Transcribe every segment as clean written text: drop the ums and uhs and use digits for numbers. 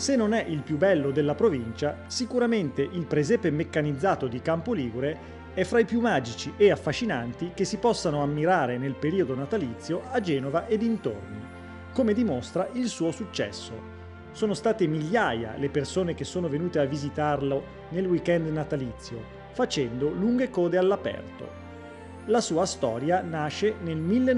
Se non è il più bello della provincia, sicuramente il presepe meccanizzato di Campo Ligure è fra i più magici e affascinanti che si possano ammirare nel periodo natalizio a Genova e dintorni, come dimostra il suo successo. Sono state migliaia le persone che sono venute a visitarlo nel weekend natalizio, facendo lunghe code all'aperto. La sua storia nasce nel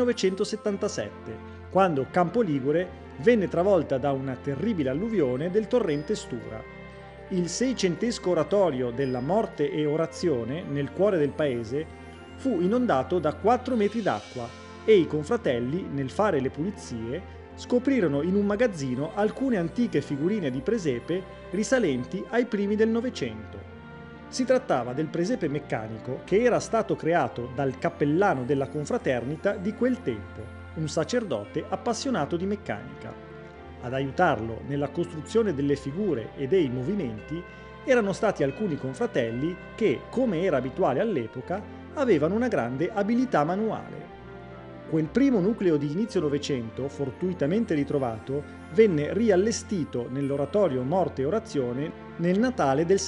1977, quando Campo Ligure venne travolta da una terribile alluvione del torrente Stura. Il seicentesco oratorio della Morte e Orazione, nel cuore del paese, fu inondato da 4 metri d'acqua e i confratelli, nel fare le pulizie, scoprirono in un magazzino alcune antiche figurine di presepe risalenti ai primi del Novecento. Si trattava del presepe meccanico che era stato creato dal cappellano della confraternita di quel tempo, un sacerdote appassionato di meccanica. Ad aiutarlo nella costruzione delle figure e dei movimenti erano stati alcuni confratelli che, come era abituale all'epoca, avevano una grande abilità manuale. Quel primo nucleo di inizio Novecento, fortuitamente ritrovato, venne riallestito nell'oratorio Morte e Orazione nel Natale del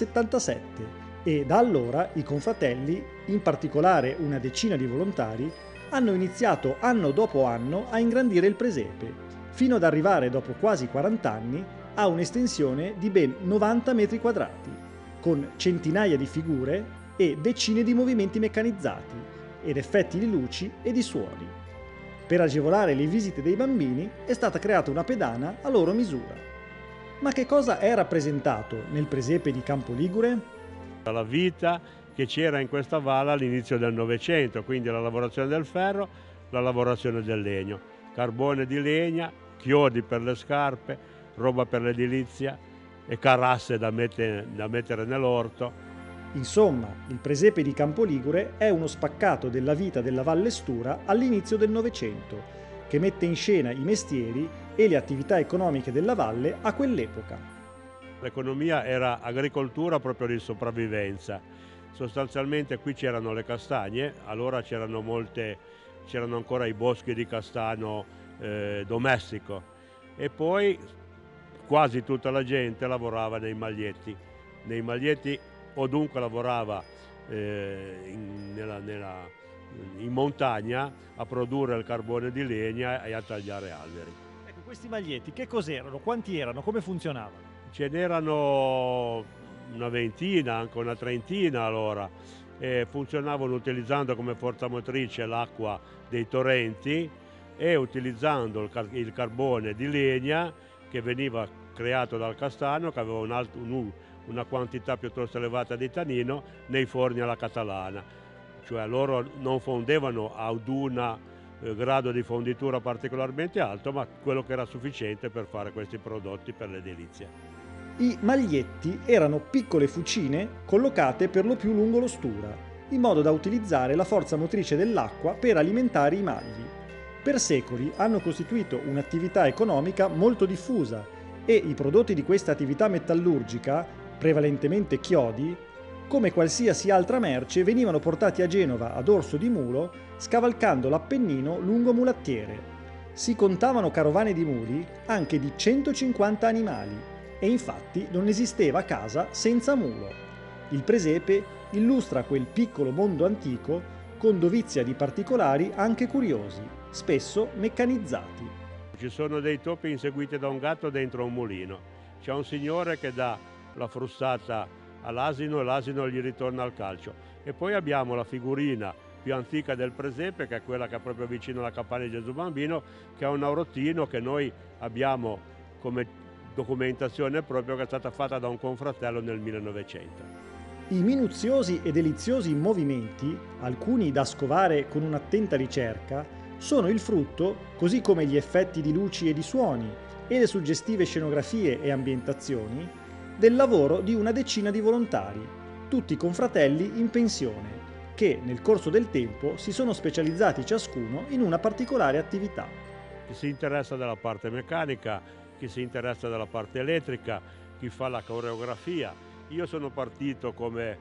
77 e da allora i confratelli, in particolare una decina di volontari, hanno iniziato anno dopo anno a ingrandire il presepe, fino ad arrivare dopo quasi 40 anni a un'estensione di ben 90 metri quadrati, con centinaia di figure e decine di movimenti meccanizzati, ed effetti di luci e di suoni. Per agevolare le visite dei bambini è stata creata una pedana a loro misura. Ma che cosa è rappresentato nel presepe di Campo Ligure? La vita che c'era in questa valle all'inizio del Novecento, quindi la lavorazione del ferro, la lavorazione del legno, carbone di legna, chiodi per le scarpe, roba per l'edilizia e carasse da mettere nell'orto. Insomma, il presepe di Campo Ligure è uno spaccato della vita della Valle Stura all'inizio del Novecento, che mette in scena i mestieri e le attività economiche della valle a quell'epoca. L'economia era agricoltura proprio di sopravvivenza. Sostanzialmente qui c'erano le castagne, allora c'erano ancora i boschi di castano domestico e poi quasi tutta la gente lavorava nei maglietti. Nei maglietti o dunque lavorava in montagna a produrre il carbone di legna e a tagliare alberi. Ecco, questi maglietti che cos'erano? Quanti erano? Come funzionavano? Ce n'erano una ventina, anche una trentina allora, e funzionavano utilizzando come forza motrice l'acqua dei torrenti e utilizzando il carbone di legna che veniva creato dal castano, che aveva una quantità piuttosto elevata di tannino, nei forni alla catalana. Cioè loro non fondevano ad un grado di fonditura particolarmente alto, ma quello che era sufficiente per fare questi prodotti per l'edilizia. I maglietti erano piccole fucine collocate per lo più lungo lo Stura, in modo da utilizzare la forza motrice dell'acqua per alimentare i magli. Per secoli hanno costituito un'attività economica molto diffusa e i prodotti di questa attività metallurgica, prevalentemente chiodi, come qualsiasi altra merce venivano portati a Genova a dorso di mulo, scavalcando l'Appennino lungo mulattiere. Si contavano carovane di muli anche di 150 animali e infatti non esisteva casa senza mulo. Il presepe illustra quel piccolo mondo antico con dovizia di particolari anche curiosi, spesso meccanizzati. Ci sono dei topi inseguiti da un gatto dentro un mulino. C'è un signore che dà la frustata all'asino e l'asino gli ritorna al calcio. E poi abbiamo la figurina più antica del presepe, che è quella che è proprio vicino alla capanna di Gesù Bambino, che è un aurotino che noi abbiamo come documentazione proprio, che è stata fatta da un confratello nel 1900. I minuziosi e deliziosi movimenti, alcuni da scovare con un'attenta ricerca, sono il frutto, così come gli effetti di luci e di suoni e le suggestive scenografie e ambientazioni, del lavoro di una decina di volontari, tutti confratelli in pensione, che nel corso del tempo si sono specializzati ciascuno in una particolare attività. Chi si interessa della parte meccanica, chi si interessa della parte elettrica, chi fa la coreografia. Io sono partito come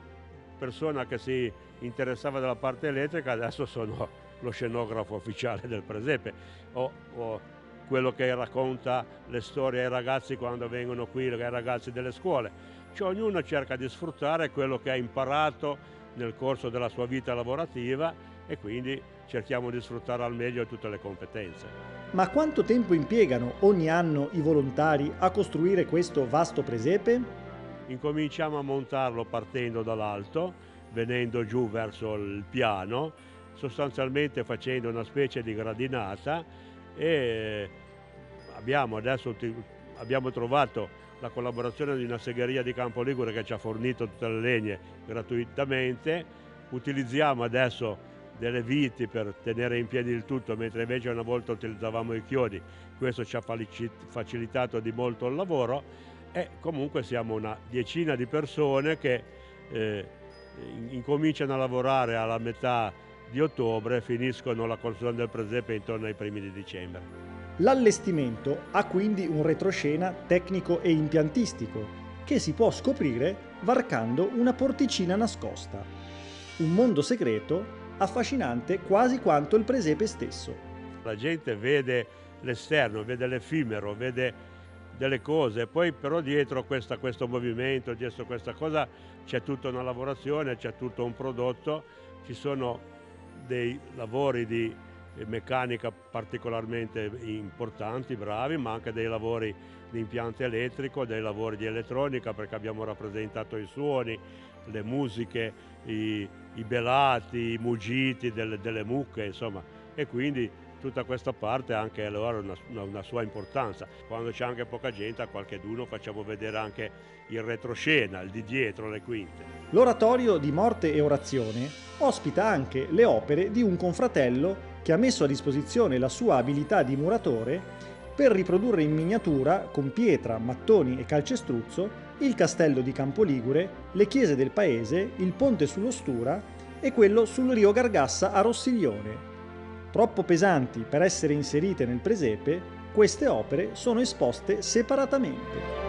persona che si interessava della parte elettrica, adesso sono lo scenografo ufficiale del presepe. Ho quello che racconta le storie ai ragazzi quando vengono qui, ai ragazzi delle scuole. Cioè ognuno cerca di sfruttare quello che ha imparato nel corso della sua vita lavorativa e quindi cerchiamo di sfruttare al meglio tutte le competenze. Ma quanto tempo impiegano ogni anno i volontari a costruire questo vasto presepe? Incominciamo a montarlo partendo dall'alto, venendo giù verso il piano, sostanzialmente facendo una specie di gradinata e abbiamo trovato la collaborazione di una segheria di Campo Ligure che ci ha fornito tutte le legne gratuitamente. Utilizziamo adesso delle viti per tenere in piedi il tutto, mentre invece una volta utilizzavamo i chiodi. Questo ci ha facilitato di molto il lavoro e comunque siamo una decina di persone che incominciano a lavorare alla metà di ottobre e finiscono la costruzione del presepe intorno ai primi di dicembre. L'allestimento ha quindi un retroscena tecnico e impiantistico che si può scoprire varcando una porticina nascosta. Un mondo segreto affascinante quasi quanto il presepe stesso. La gente vede l'esterno, vede l'effimero, vede delle cose, poi però dietro questo movimento, dietro questa cosa c'è tutta una lavorazione, c'è tutto un prodotto, ci sono dei lavori di meccanica particolarmente importanti, bravi, ma anche dei lavori di impianto elettrico, dei lavori di elettronica perché abbiamo rappresentato i suoni, le musiche, i belati, i muggiti delle mucche, insomma, e quindi tutta questa parte anche allora ha una sua importanza. Quando c'è anche poca gente, a qualcheduno facciamo vedere anche il retroscena, il di dietro, le quinte. L'oratorio di Morte e Orazione ospita anche le opere di un confratello che ha messo a disposizione la sua abilità di muratore per riprodurre in miniatura, con pietra, mattoni e calcestruzzo, il castello di Campoligure, le chiese del paese, il ponte sullo Stura e quello sul Rio Gargassa a Rossiglione. Troppo pesanti per essere inserite nel presepe, queste opere sono esposte separatamente.